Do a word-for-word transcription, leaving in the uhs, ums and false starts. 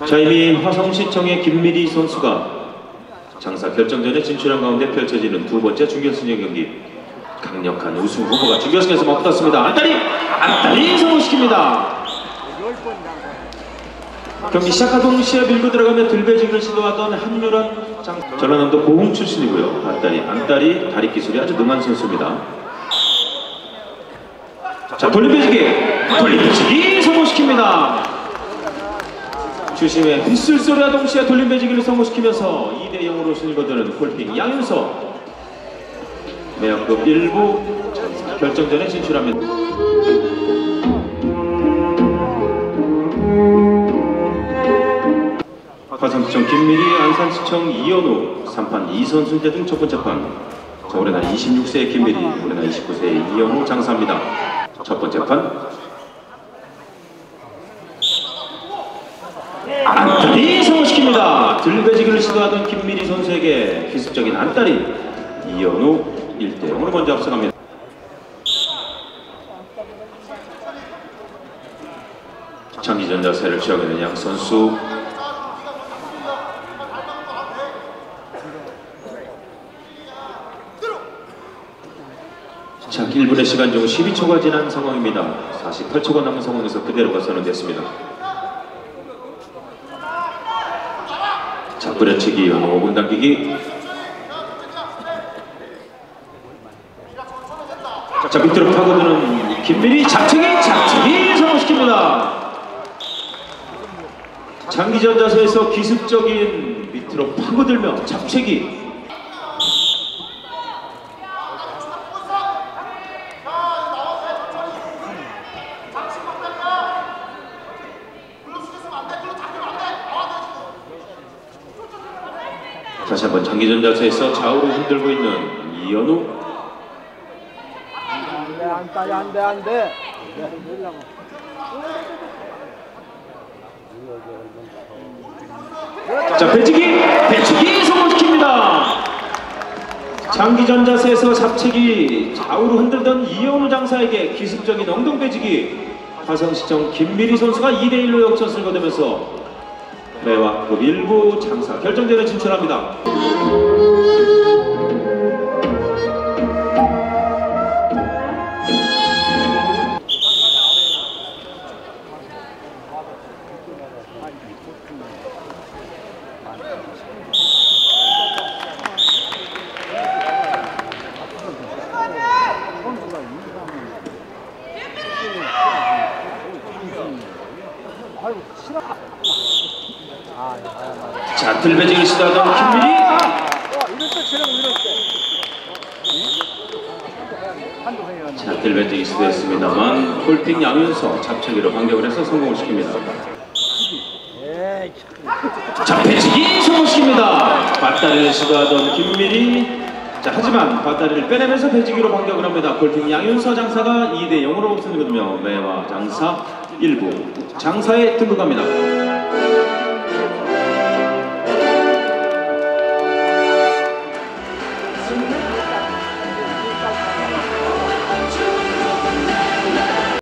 자, 이미 화성시청의 김미리 선수가 장사 결정전에 진출한 가운데 펼쳐지는 두 번째 준결승전 경기, 강력한 우승 후보가 준결승에서 맞붙었습니다. 안따리! 안따리 성공시킵니다. 경기 시작과 동시에 밀고 들어가며 들배지기를 시도하던 한유란 장... 전라남도 고흥 출신이고요. 안따리, 안따리 다리 기술이 아주 능한 선수입니다. 자, 돌림배지기! 돌림배지기 성공시킵니다. 주심의 휘슬 소리와 동시에 돌림배지기를 성공시키면서 이 대 영으로 승리를 거두는 폴핑 양윤서, 매역급 일부 결정전에 진출합니다. 화성시청 김미리, 안산시청 이현우, 삼판 이선순재 등 첫 번째 판. 자, 올해 나이 이십육 세의 김미리, 올해 나이 이십구 세의 이현우 장사입니다. 첫 번째 판. 안따리 성공시킵니다. 들배지기를 시도하던 김미리 선수에게 기습적인 안따리, 이현우 일 대 영으로 먼저 앞서갑니다. 장기전 자세를 취하고 있는 양 선수. 자, 일 분의 시간 중 십이 초가 지난 상황입니다. 사십팔 초가 남은 상황에서 그대로가 선언됐습니다. 자, 뿌려치기, 오 분 당기기. 자, 밑으로 파고드는 김미리, 잡채기, 잡채기 성공시킵니다. 장기전 자세에서 기습적인 밑으로 파고들며 잡채기. 다시 한번 장기전 자세에서 좌우로 흔들고 있는 이현우. 안돼 안돼 안돼. 자, 배치기, 배치기 성공시킵니다. 장기전 자세에서 잡채기, 좌우로 흔들던 이현우 장사에게 기습적인 엉덩 배치기. 화성시청 김미리 선수가 이 대 일로 역전승을 거두면서 매화급 일부 장사 결정전에 진출합니다. 자, 들배지기를 시도하던 김미리. 자, 들배지기 시도했습니다만 폴핑 양윤서 잡채기로 반격을 해서 성공을 시킵니다. 자, 배지기 성공시킵니다. 밧다리를 시도하던 김미리. 자, 하지만 밧다리를 빼내면서 배지기로 반격을 합니다. 폴핑 양윤서 장사가 이 대 영으로 승리를 거두며 매화 장사 일부 장사에 등극합니다.